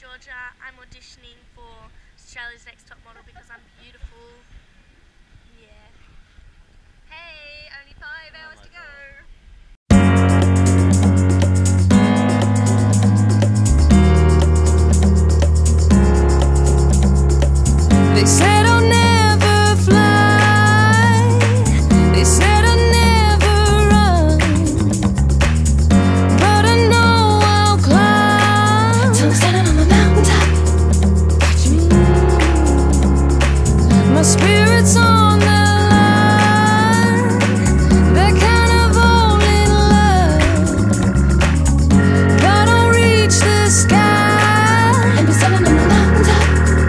Georgia. I'm auditioning for Australia's Next Top Model because I'm beautiful. Yeah. Hey, only 5 hours to go. They said I'll never fly. They said I'll never run, but I know I'll climb till I'm standing on the mountaintop. Watch me. My spirit's on the line. That kind of all in love, but I'll reach the sky and be standing on the mountaintop.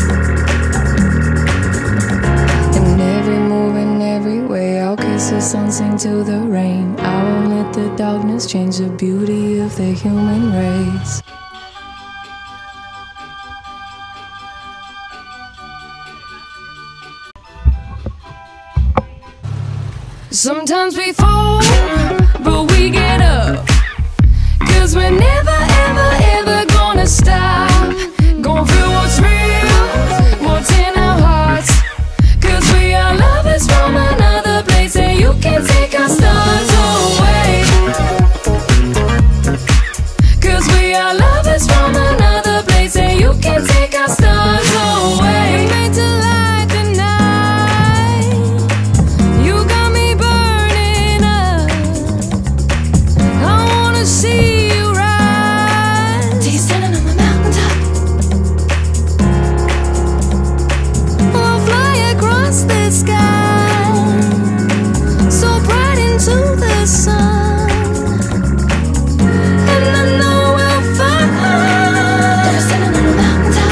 The sun sing to the rain. I won't let the darkness change the beauty of the human race. Sometimes we fall, but we get up, 'cause we're never ever ever gonna stop. Going through what's real, what's in our hearts, 'cause we are lovers from another place, and you can take our stars away. 'Cause we are lovers from another place, and you can take our stars away. We're made to light the night. You got me burning up. I wanna see you rise till you're standing on the mountaintop. We'll fly across the sky, so bright into the sun, and I know we'll find that we're standing on the mountaintop.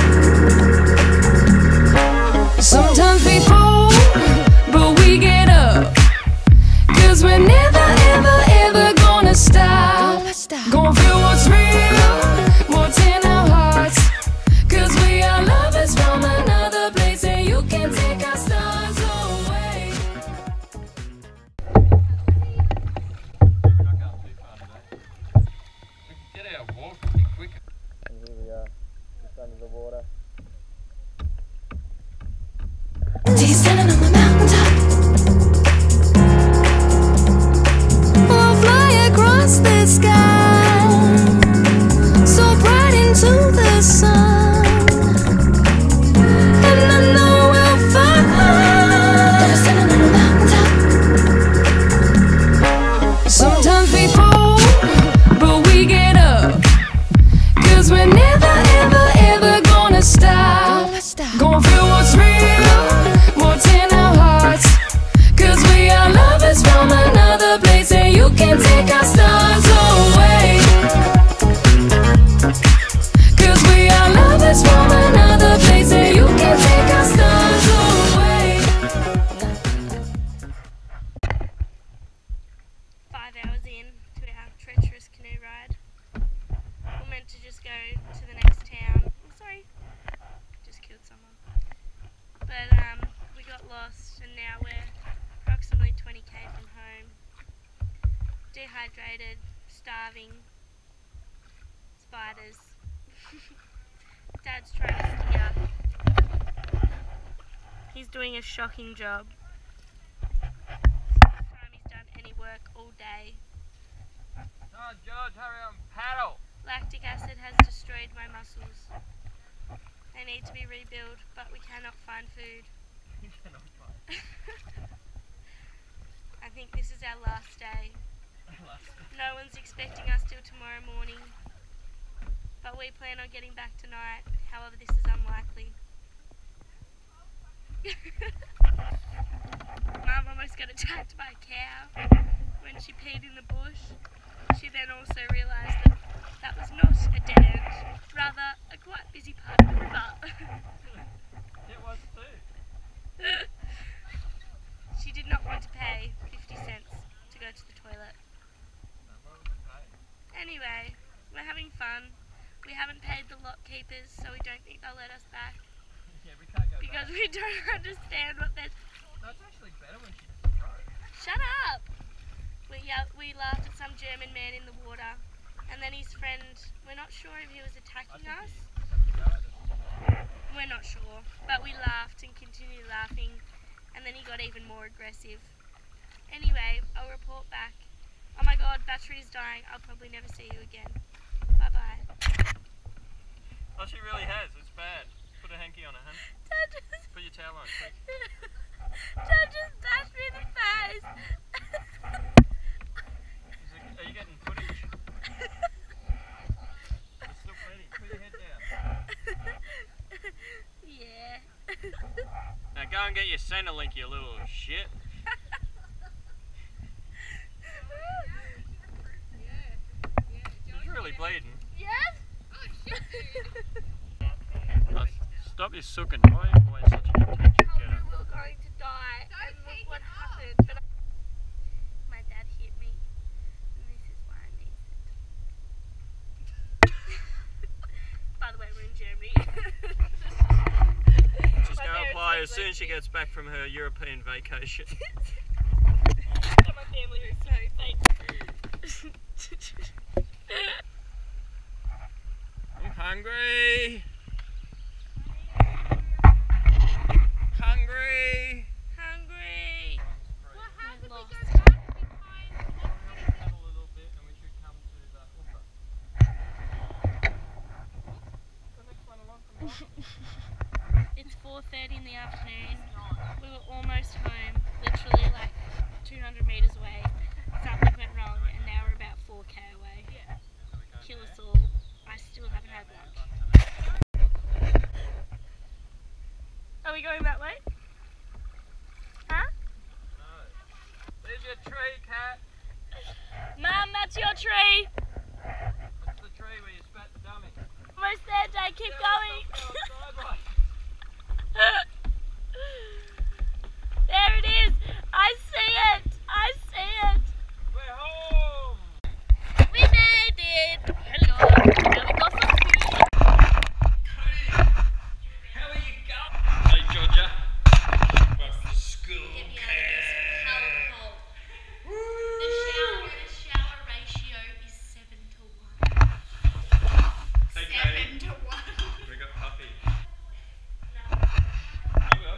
Sometimes we fall, but we get up, 'cause we're never ever ever gonna stop. Going through what's real, what's in our hearts, 'cause we are lovers from another place, and you can take our stars away. Get out, walk a bit quicker. And here we are, just under the water. Till you're standing on the mountaintop. We'll fly across the sky, so bright into the sun, and I know we'll find that we're standing on the mountaintop. Sometimes we fall, but we get up, 'cause we're never ever ever gonna stop. Going through what's real, what's in our hearts, 'cause we are lovers from another place, and you can take our stars away. 'Cause we are lovers from another place, and you can take our stars away. 5 hours in to our treacherous canoe ride. We're meant to just go to the next town. Oh, sorry, just killed someone. But we got lost, and now we're approximately 20k from home. Dehydrated, starving, spiders. Dad's trying to steer. He's doing a shocking job. First time he's done any work all day. Come on, George, hurry up and paddle. Lactic acid has destroyed my muscles. They need to be rebuilt, but we cannot find food. You cannot find. I think this is our last day. No one's expecting us till tomorrow morning, but we plan on getting back tonight. However, this is unlikely. Mum almost got attacked by a cow when she peed in the bush. She then also realised that that was not a dead end, rather a quite busy part of the river. It was too. She did not want to pay 50 cents to go to the toilet. Anyway, we're having fun. We haven't paid the lock keepers, so we don't think they'll let us back. Yeah, we can't go Because back. we don't understand what they're... No, it's actually better when she doesn't throw. Shut up! We laughed at some German man in the water, and then his friend, we're not sure if he was attacking us. We're not sure, but we laughed and continued laughing, and then he got even more aggressive. Anyway, I'll report back. Oh my god, battery's dying. I'll probably never see you again. Bye bye. Oh, she really has. It's bad. Put a hanky on her, hun. Dad just, Put your towel on, quick. Dad just bashed me in the face. Are you getting footage? It's still bleeding. Put your head down. Yeah. Now go and get your Centrelink, you little shit. She's really bleeding. Yes? Stop your sucking. Why are you always such a contention We getter? were going to die, and look what happened. But my dad hit me, and this is why I need it. By the way, we're in Germany. She's going to apply as soon as she gets back from her European vacation. My family is so thankful. I'm hungry. Hungry. Hungry. What happens if we lost. go back behind Have a little bit and we should come to the Ufa. The next one along from It's 4:30 in the afternoon. We were almost home, literally like 200 metres away. Something went wrong, and now we're about 4k away. Kill us all. I still haven't had lunch. Are we going that way? Huh? No. There's your tree, cat. Mum, that's your tree. That's the tree where you spat the dummy. Almost there, Dad. Keep going. There it is. I see it. I see it. We're home. We made it. Hello. Now we got some food. How are you going? Hey, Georgia. What's the school The shower ratio is 7-1. Hey, Katie. 7-1. We got Puppy. No. You will.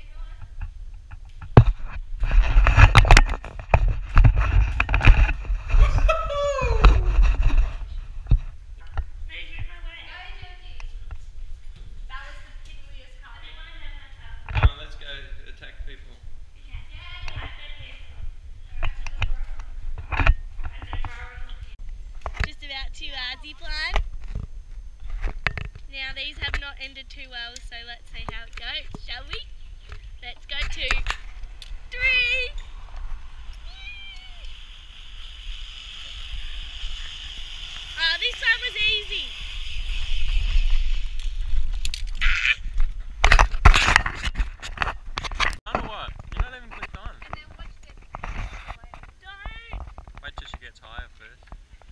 Come on, let's go attack people. Just about to zip line. Now these have not ended too well, so let's see how it goes, shall we? Let's go 2, 3. Oh, this one was easy. On or what? You're not even clicked on. And then watch this. Don't. Wait till she gets higher first.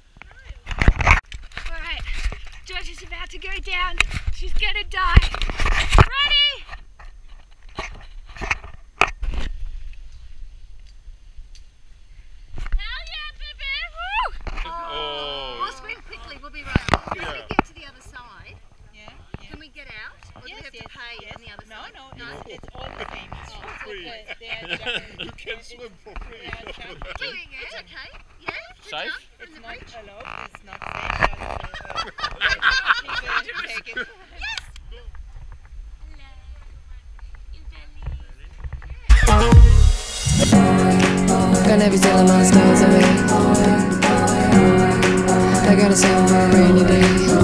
Alright, Georgia's about to go down. She's gonna die. Ready? Hell yeah, baby! Woo! Oh. We'll swim quickly, we'll be right. Once we get to the other side, can we get out? Or do we have to pay on the other side? No, it's all the same. It's free. You can swim for free. Doing it, okay. Yeah? good Safe? jump from It's the not bridge. allowed. It's not safe. People take it. Yes! Gonna be sailing on the stars away. I got a song for a rainy day.